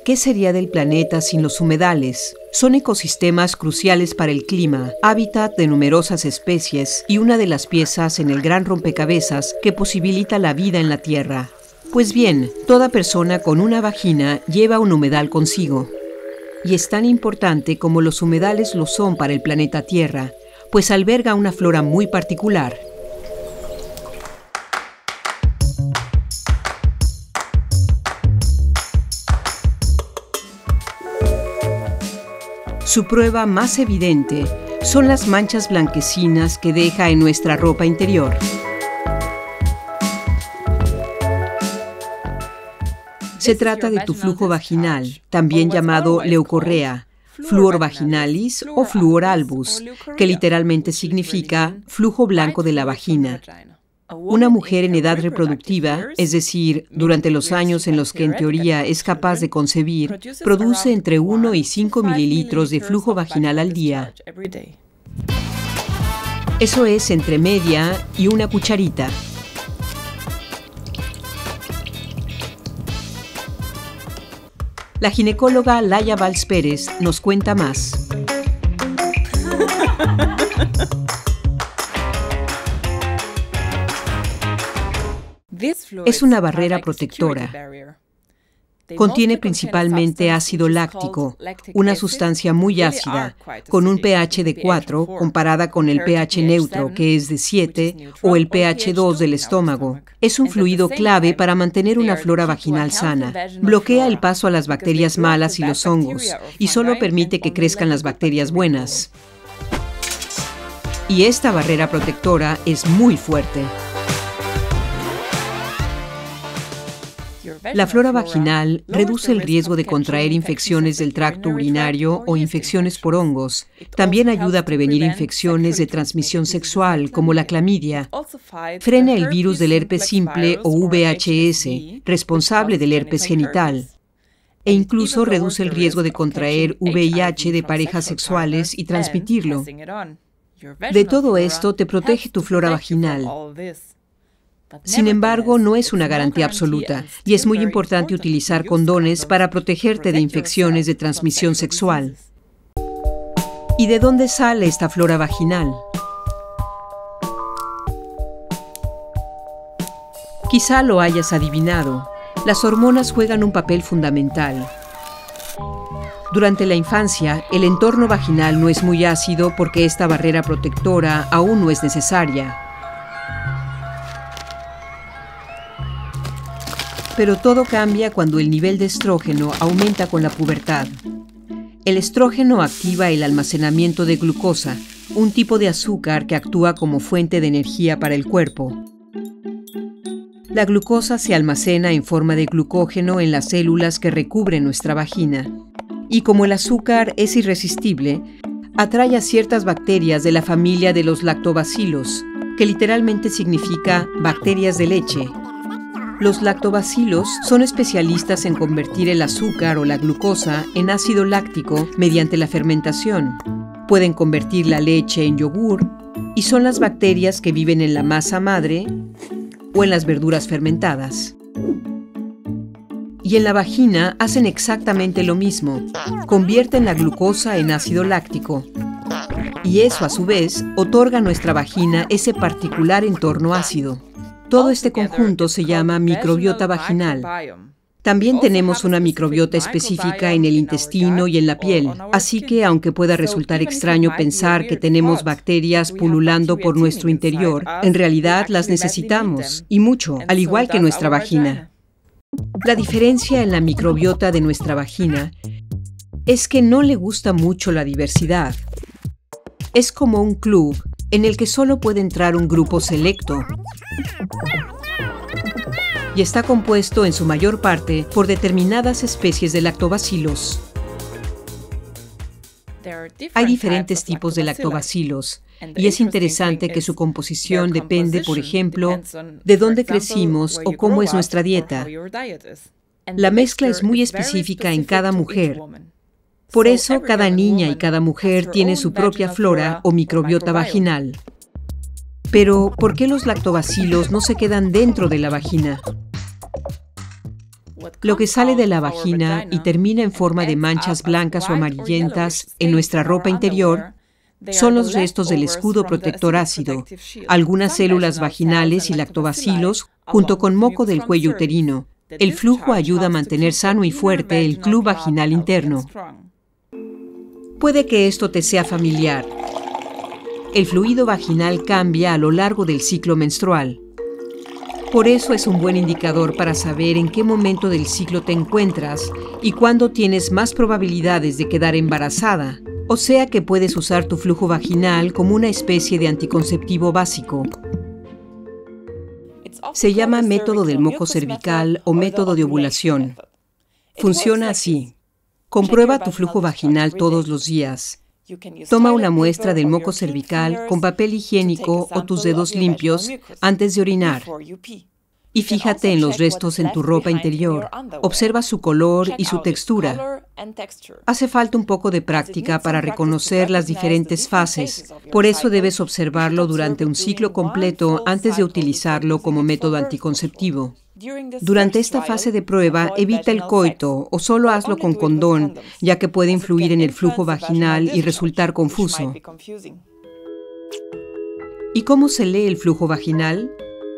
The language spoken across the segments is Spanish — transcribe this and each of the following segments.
¿Qué sería del planeta sin los humedales? Son ecosistemas cruciales para el clima, hábitat de numerosas especies y una de las piezas en el gran rompecabezas que posibilita la vida en la Tierra. Pues bien, toda persona con una vagina lleva un humedal consigo. Y es tan importante como los humedales lo son para el planeta Tierra, pues alberga una flora muy particular. Su prueba más evidente son las manchas blanquecinas que deja en nuestra ropa interior. Se trata de tu flujo vaginal, también llamado leucorrea, fluor vaginalis o fluor albus, que literalmente significa flujo blanco de la vagina. Una mujer en edad reproductiva, es decir, durante los años en los que en teoría es capaz de concebir, produce entre 1 y 5 mililitros de flujo vaginal al día. Eso es entre media y una cucharita. La ginecóloga Laia Valls Pérez nos cuenta más. Es una barrera protectora. Contiene principalmente ácido láctico, una sustancia muy ácida, con un pH de 4 comparada con el pH neutro, que es de 7, o el pH 2 del estómago. Es un fluido clave para mantener una flora vaginal sana. Bloquea el paso a las bacterias malas y los hongos, y solo permite que crezcan las bacterias buenas. Y esta barrera protectora es muy fuerte. La flora vaginal reduce el riesgo de contraer infecciones del tracto urinario o infecciones por hongos. También ayuda a prevenir infecciones de transmisión sexual, como la clamidia. Frena el virus del herpes simple o VHS, responsable del herpes genital. E incluso reduce el riesgo de contraer VIH de parejas sexuales y transmitirlo. De todo esto te protege tu flora vaginal. Sin embargo, no es una garantía absoluta y es muy importante utilizar condones para protegerte de infecciones de transmisión sexual. ¿Y de dónde sale esta flora vaginal? Quizá lo hayas adivinado. Las hormonas juegan un papel fundamental. Durante la infancia, el entorno vaginal no es muy ácido porque esta barrera protectora aún no es necesaria. Pero todo cambia cuando el nivel de estrógeno aumenta con la pubertad. El estrógeno activa el almacenamiento de glucosa, un tipo de azúcar que actúa como fuente de energía para el cuerpo. La glucosa se almacena en forma de glucógeno en las células que recubren nuestra vagina. Y como el azúcar es irresistible, atrae a ciertas bacterias de la familia de los lactobacilos, que literalmente significa bacterias de leche. Los lactobacilos son especialistas en convertir el azúcar o la glucosa en ácido láctico mediante la fermentación. Pueden convertir la leche en yogur y son las bacterias que viven en la masa madre o en las verduras fermentadas. Y en la vagina hacen exactamente lo mismo. Convierten la glucosa en ácido láctico. Y eso, a su vez, otorga a nuestra vagina ese particular entorno ácido. Todo este conjunto se llama microbiota vaginal. También tenemos una microbiota específica en el intestino y en la piel, así que aunque pueda resultar extraño pensar que tenemos bacterias pululando por nuestro interior, en realidad las necesitamos, y mucho, al igual que nuestra vagina. La diferencia en la microbiota de nuestra vagina es que no le gusta mucho la diversidad. Es como un club en el que solo puede entrar un grupo selecto. Y está compuesto en su mayor parte por determinadas especies de lactobacilos. Hay diferentes tipos de lactobacilos, y es interesante que su composición depende, por ejemplo, de dónde crecimos o cómo es nuestra dieta. La mezcla es muy específica en cada mujer. Por eso, cada niña y cada mujer tiene su propia flora o microbiota vaginal. Pero, ¿por qué los lactobacilos no se quedan dentro de la vagina? Lo que sale de la vagina y termina en forma de manchas blancas o amarillentas en nuestra ropa interior son los restos del escudo protector ácido, algunas células vaginales y lactobacilos, junto con moco del cuello uterino. El flujo ayuda a mantener sano y fuerte el club vaginal interno. Puede que esto te sea familiar. El fluido vaginal cambia a lo largo del ciclo menstrual. Por eso es un buen indicador para saber en qué momento del ciclo te encuentras y cuándo tienes más probabilidades de quedar embarazada. O sea que puedes usar tu flujo vaginal como una especie de anticonceptivo básico. Se llama método del moco cervical o método de ovulación. Funciona así. Comprueba tu flujo vaginal todos los días. Toma una muestra del moco cervical con papel higiénico o tus dedos limpios antes de orinar. Y fíjate en los restos en tu ropa interior. Observa su color y su textura. Hace falta un poco de práctica para reconocer las diferentes fases. Por eso debes observarlo durante un ciclo completo antes de utilizarlo como método anticonceptivo. Durante esta fase de prueba, evita el coito o solo hazlo con condón, ya que puede influir en el flujo vaginal y resultar confuso. ¿Y cómo se lee el flujo vaginal?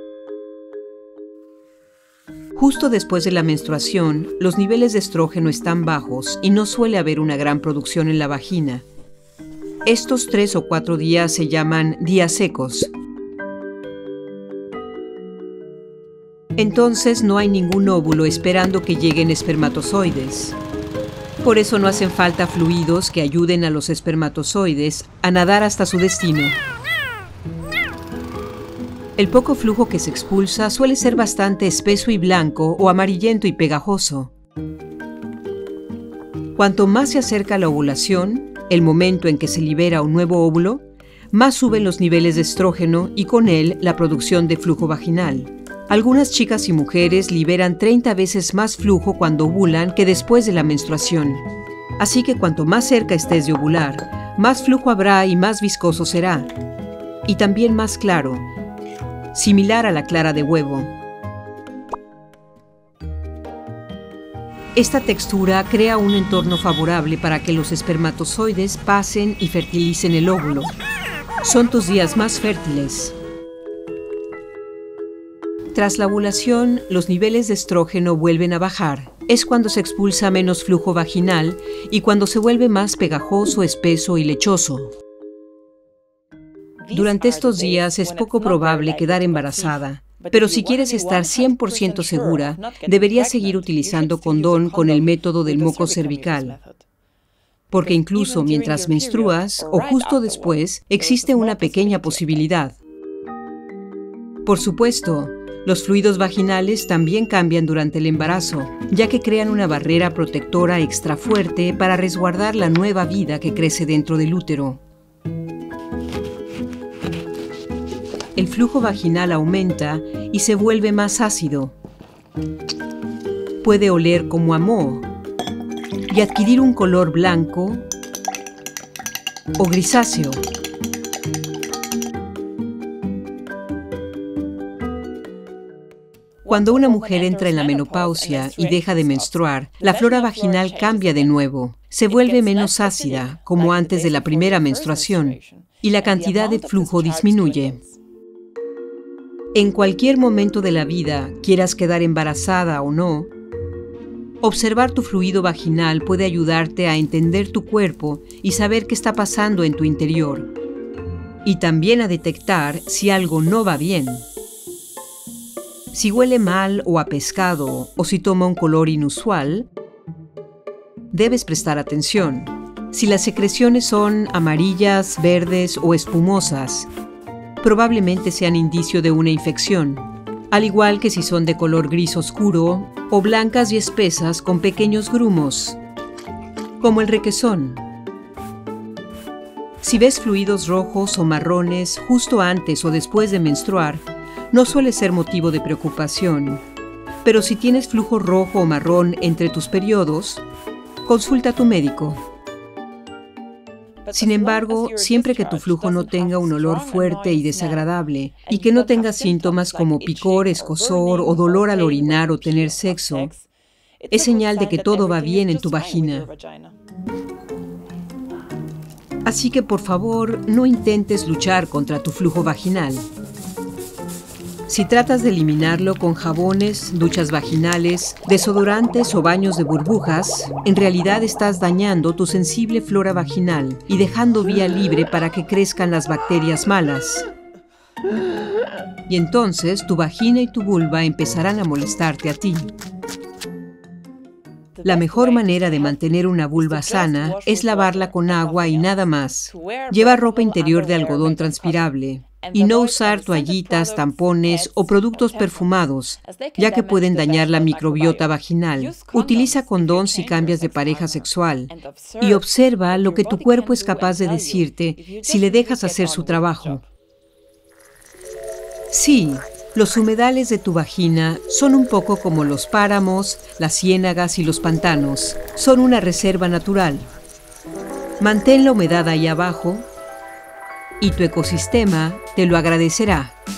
Justo después de la menstruación, los niveles de estrógeno están bajos y no suele haber una gran producción en la vagina. Estos 3 o 4 días se llaman días secos. Entonces no hay ningún óvulo esperando que lleguen espermatozoides. Por eso no hacen falta fluidos que ayuden a los espermatozoides a nadar hasta su destino. El poco flujo que se expulsa suele ser bastante espeso y blanco o amarillento y pegajoso. Cuanto más se acerca la ovulación, el momento en que se libera un nuevo óvulo, más suben los niveles de estrógeno y con él la producción de flujo vaginal. Algunas chicas y mujeres liberan 30 veces más flujo cuando ovulan que después de la menstruación. Así que cuanto más cerca estés de ovular, más flujo habrá y más viscoso será. Y también más claro, similar a la clara de huevo. Esta textura crea un entorno favorable para que los espermatozoides pasen y fertilicen el óvulo. Son tus días más fértiles. Tras la ovulación, los niveles de estrógeno vuelven a bajar. Es cuando se expulsa menos flujo vaginal y cuando se vuelve más pegajoso, espeso y lechoso. Durante estos días es poco probable quedar embarazada, pero si quieres estar 100% segura, deberías seguir utilizando condón con el método del moco cervical. Porque incluso mientras menstruas o justo después, existe una pequeña posibilidad. Por supuesto, los fluidos vaginales también cambian durante el embarazo, ya que crean una barrera protectora extra fuerte para resguardar la nueva vida que crece dentro del útero. El flujo vaginal aumenta y se vuelve más ácido. Puede oler como a moho y adquirir un color blanco o grisáceo. Cuando una mujer entra en la menopausia y deja de menstruar, la flora vaginal cambia de nuevo. Se vuelve menos ácida, como antes de la primera menstruación, y la cantidad de flujo disminuye. En cualquier momento de la vida, quieras quedar embarazada o no, observar tu fluido vaginal puede ayudarte a entender tu cuerpo y saber qué está pasando en tu interior. Y también a detectar si algo no va bien. Si huele mal o a pescado o si toma un color inusual, debes prestar atención. Si las secreciones son amarillas, verdes o espumosas, probablemente sean indicio de una infección, al igual que si son de color gris oscuro o blancas y espesas con pequeños grumos, como el requesón. Si ves fluidos rojos o marrones justo antes o después de menstruar, no suele ser motivo de preocupación, pero si tienes flujo rojo o marrón entre tus periodos, consulta a tu médico. Sin embargo, siempre que tu flujo no tenga un olor fuerte y desagradable y que no tenga síntomas como picor, escozor o dolor al orinar o tener sexo, Es señal de que todo va bien en tu vagina. Así que por favor, no intentes luchar contra tu flujo vaginal. Si tratas de eliminarlo con jabones, duchas vaginales, desodorantes o baños de burbujas, en realidad estás dañando tu sensible flora vaginal y dejando vía libre para que crezcan las bacterias malas. Y entonces tu vagina y tu vulva empezarán a molestarte a ti. La mejor manera de mantener una vulva sana es lavarla con agua y nada más. Lleva ropa interior de algodón transpirable. Y no usar toallitas, tampones o productos perfumados, ya que pueden dañar la microbiota vaginal. Utiliza condón si cambias de pareja sexual. Y observa lo que tu cuerpo es capaz de decirte si le dejas hacer su trabajo. Sí, los humedales de tu vagina son un poco como los páramos, las ciénagas y los pantanos. Son una reserva natural. Mantén la humedad ahí abajo y tu ecosistema te lo agradecerá.